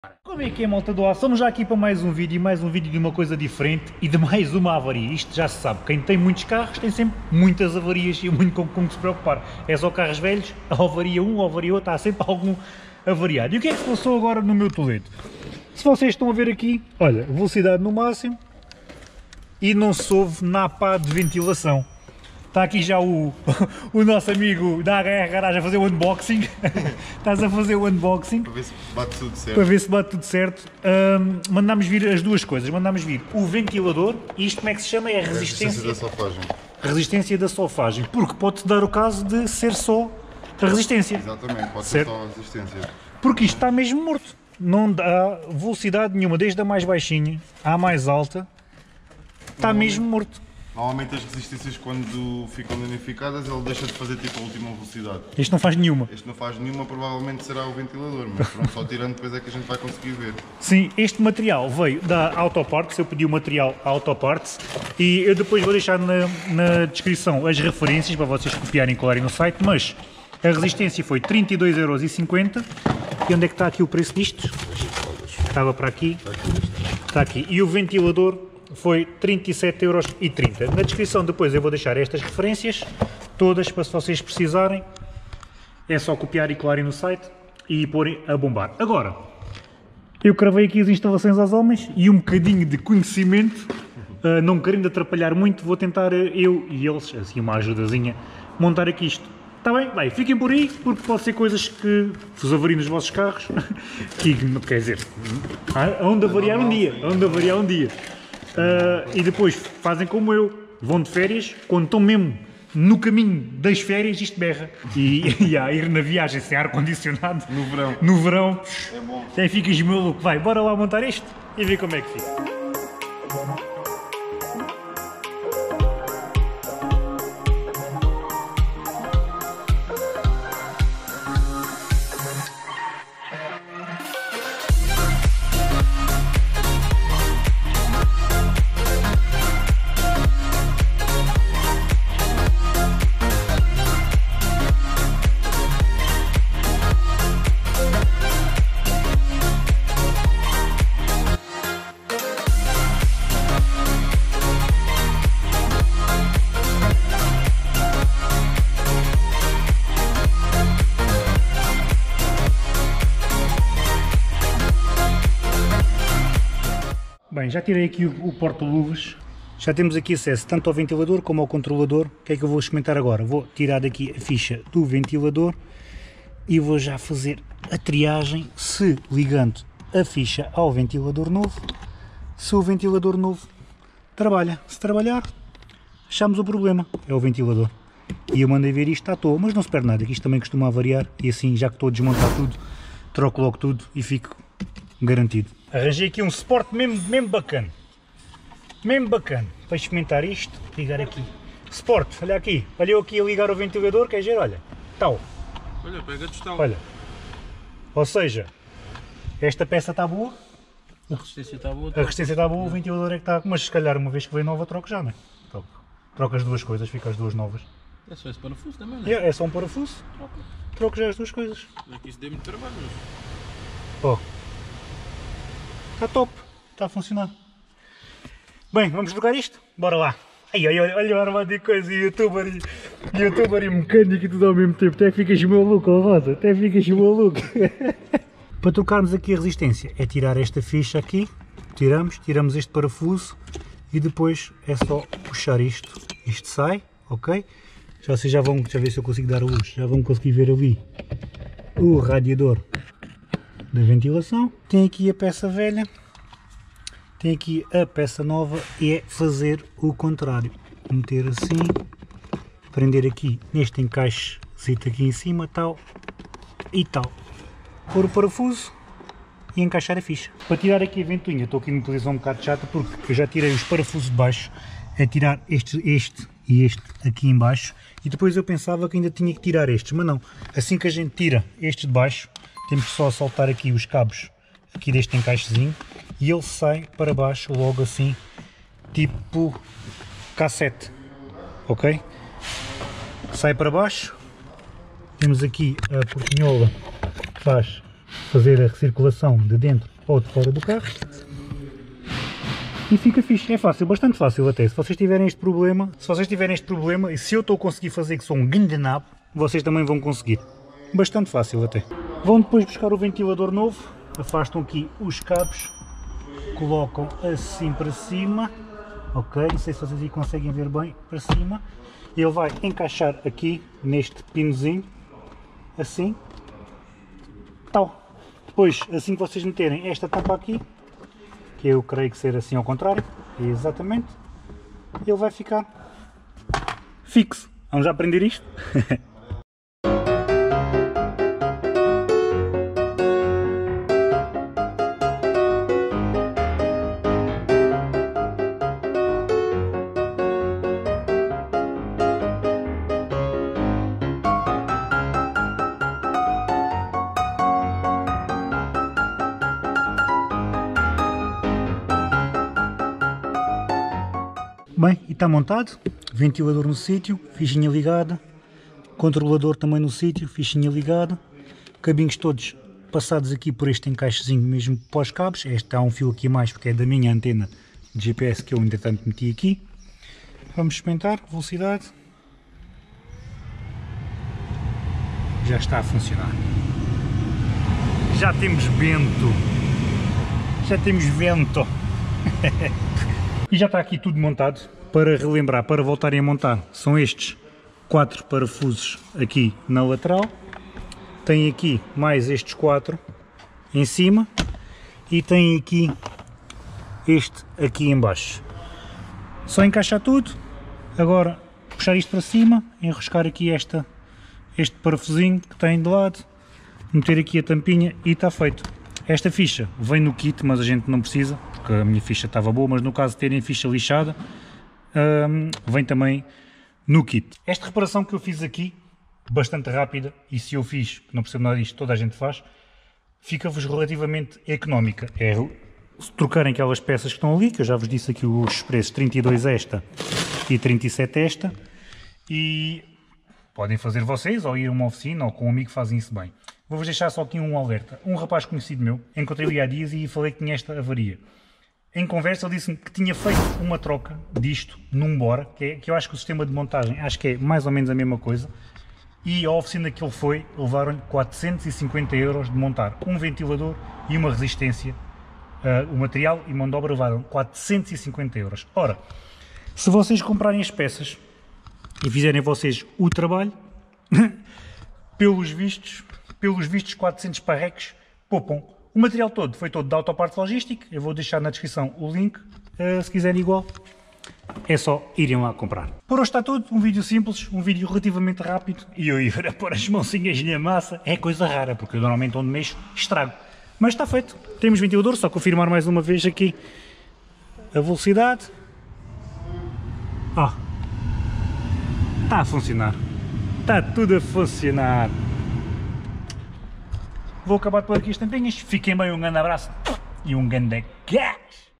Como é que é, malta do ar? Estamos já aqui para mais um vídeo de uma coisa diferente e de mais uma avaria. Isto já se sabe, quem tem muitos carros tem sempre muitas avarias e muito com que se preocupar. É só carros velhos, a avaria um, a avaria outro, há sempre algum avariado. E o que é que se passou agora no meu Toledo? Se vocês estão a ver aqui, olha, velocidade no máximo e não se ouve na pá de ventilação. Está aqui já o nosso amigo da HR Garage a fazer o unboxing. Estás a fazer o unboxing. Para ver se bate tudo certo. Para ver se bate tudo certo. Mandámos vir as duas coisas. Mandámos vir o ventilador. E isto como é que se chama? É a resistência da solfagem. Resistência da solfagem. Porque pode-te dar o caso de ser só a resistência. Exatamente, pode ser só a resistência. Porque isto está mesmo morto. Não dá velocidade nenhuma. Desde a mais baixinha à mais alta. Está mesmo morto. Normalmente as resistências quando ficam danificadas ele deixa de fazer tipo a última velocidade. Este não faz nenhuma. Este não faz nenhuma, provavelmente será o ventilador, mas pronto, só tirando depois é que a gente vai conseguir ver. Sim, este material veio da Autoparts, eu pedi o material Autoparts e eu depois vou deixar na descrição as referências para vocês copiarem e colarem no site, mas a resistência foi 32,50 € e onde é que está aqui o preço disto? Estava para aqui, está aqui, e o ventilador foi 37,30 €. Na descrição depois eu vou deixar estas referências todas para se vocês precisarem, é só copiar e colarem no site e porem a bombar. Agora, eu cravei aqui as instalações aos homens e um bocadinho de conhecimento, não querendo atrapalhar muito, vou tentar eu e eles, assim uma ajudazinha, montar aqui isto. Está bem? Bem, fiquem por aí, porque pode ser coisas que vos avariem nos vossos carros, que quer dizer, onde avariar um dia, onde avariar um dia. E depois fazem como eu, vão de férias, quando estão mesmo no caminho das férias isto berra. E ir na viagem sem ar-condicionado no verão é bom. Até ficas maluco. Vai, bora lá montar isto e ver como é que fica. Bem, já tirei aqui o porta-luvas, já temos aqui acesso tanto ao ventilador como ao controlador. O que é que eu vou experimentar agora? Vou tirar daqui a ficha do ventilador e vou já fazer a triagem, se ligando a ficha ao ventilador novo, se o ventilador novo trabalha. Se trabalhar, achamos o problema, é o ventilador. E eu mandei ver isto à toa, mas não se perde nada, que isto também costuma variar e assim, já que estou a desmontar tudo, troco logo tudo e fico garantido. Arranjei aqui um suporte mesmo bacana. Mesmo bacana. Para experimentar isto, ligar aqui. Suporte, olha aqui. Olha eu aqui a ligar o ventilador, quer dizer, olha. Tal. Olha, pega de tal. Olha. Ou seja, esta peça está boa. A resistência está boa. A resistência está boa, o ventilador é que está. Mas se calhar uma vez que veio nova, troco já, não é? Troco as duas coisas, fica as duas novas. É só esse parafuso também, não é? É só um parafuso. Troco já as duas coisas. Aqui isso deu muito trabalho. Ó. Está top, está a funcionar. Bem, vamos jogar isto? Bora lá. Olha o armado de coisa, youtuber e mecânico e tudo ao mesmo tempo. Até ficas maluco, ó Rosa, até ficas maluco. Para trocarmos aqui a resistência, é tirar esta ficha aqui, tiramos este parafuso e depois é só puxar isto. Isto sai, ok? Vocês já ver se eu consigo dar a luz, já vão conseguir ver ali o radiador da ventilação. Tem aqui a peça velha, tem aqui a peça nova e é fazer o contrário, meter assim, prender aqui neste encaixe aqui em cima, tal e tal, pôr o parafuso e encaixar a ficha. Para tirar aqui a ventoinha, estou aqui numa posição um bocado chata porque eu já tirei os parafusos de baixo, é tirar este e este aqui em baixo, e depois eu pensava que ainda tinha que tirar estes, mas não, assim que a gente tira estes de baixo, temos só soltar aqui os cabos aqui deste encaixezinho e ele sai para baixo logo assim, tipo cassete, ok? Sai para baixo, temos aqui a portinhola que faz fazer a recirculação de dentro ou de fora do carro. E fica fixe, é fácil, bastante fácil até. Se vocês tiverem este problema, e se eu estou a conseguir fazer que sou um grande nabo, vocês também vão conseguir. Bastante fácil até. Vão depois buscar o ventilador novo, afastam aqui os cabos, colocam assim para cima, ok? Não sei se vocês aí conseguem ver bem, para cima. Ele vai encaixar aqui neste pinozinho, assim, tal. Depois, assim que vocês meterem esta tampa aqui, que eu creio que ser assim ao contrário, exatamente, ele vai ficar fixo. Vamos já aprender isto? Bem, e está montado, ventilador no sítio, fichinha ligada, controlador também no sítio, fichinha ligada, cabinhos todos passados aqui por este encaixezinho mesmo pós cabos. Este há um fio aqui a mais porque é da minha antena de GPS que eu entretanto meti aqui. Vamos experimentar, velocidade, já está a funcionar, já temos vento, E já está aqui tudo montado. Para relembrar, para voltarem a montar, são estes 4 parafusos aqui na lateral. Tem aqui mais estes 4 em cima. E tem aqui este aqui em baixo. Só encaixar tudo. Agora puxar isto para cima, enroscar aqui este parafusinho que tem de lado, meter aqui a tampinha e está feito. Esta ficha vem no kit, mas a gente não precisa, porque a minha ficha estava boa, mas no caso de terem ficha lixada, vem também no kit. Esta reparação que eu fiz aqui, bastante rápida, e se eu fiz, que não percebo nada disto, toda a gente faz, fica-vos relativamente económica. É trocarem aquelas peças que estão ali, que eu já vos disse aqui os preços, 32 esta e 37 esta, e podem fazer vocês, ou ir a uma oficina, ou com um amigo que fazem isso bem. Vou-vos deixar só aqui um alerta. Um rapaz conhecido meu, encontrei-o há dias e falei que tinha esta avaria. Em conversa ele disse-me que tinha feito uma troca disto num Bora, que eu acho que o sistema de montagem, acho que é mais ou menos a mesma coisa, e a oficina que ele foi, levaram-lhe 450 € de montar um ventilador e uma resistência, o material e mão de obra levaram 450 €. Ora, se vocês comprarem as peças e fizerem vocês o trabalho, pelos vistos 400 parreques poupam. O material todo foi todo da Autopartes Logística. Eu vou deixar na descrição o link, se quiserem igual, é só irem lá comprar. Por hoje está tudo, um vídeo simples, um vídeo relativamente rápido, e eu ir a pôr as mãozinhas na massa é coisa rara, porque eu normalmente onde mexo estrago. Mas está feito, temos ventilador, só confirmar mais uma vez aqui a velocidade. Ó, está a funcionar, está tudo a funcionar. Vou acabar por aqui as tampinhas. Fiquem bem, um grande abraço e um grande gás!